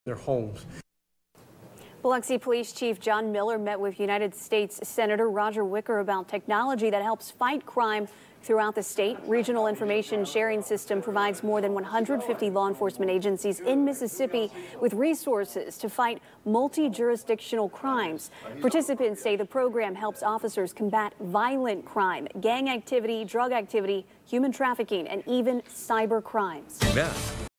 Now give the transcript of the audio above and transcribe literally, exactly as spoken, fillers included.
their homes. Biloxi Police Chief John Miller met with United States Senator Roger Wicker about technology that helps fight crime throughout the state. Regional Information Sharing System provides more than one hundred fifty law enforcement agencies in Mississippi with resources to fight multi-jurisdictional crimes. Participants say the program helps officers combat violent crime, gang activity, drug activity, human trafficking, and even cyber crimes. Yeah.